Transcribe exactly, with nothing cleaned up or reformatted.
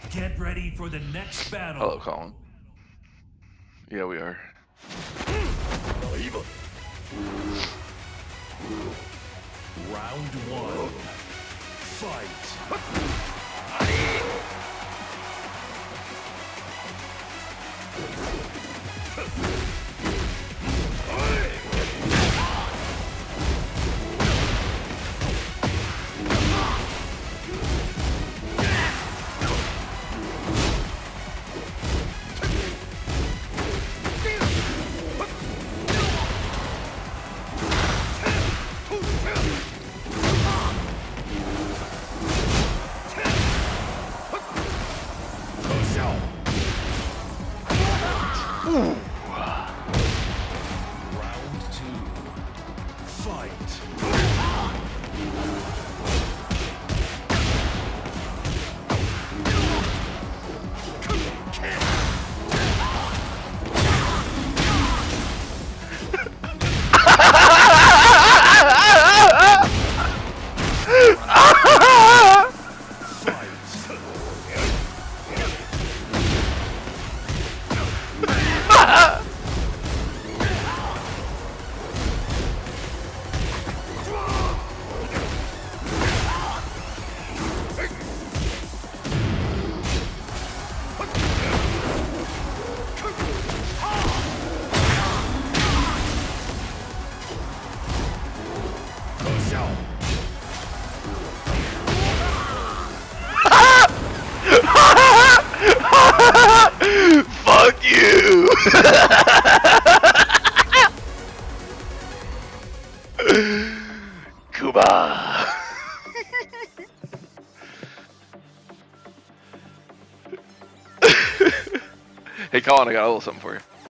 Get ready for the next battle. Hello, Colin. Yeah, we are. Round one. Fight. Round two. Fight. Fuck you! Kuba! Hey Colin, I got a little something for you.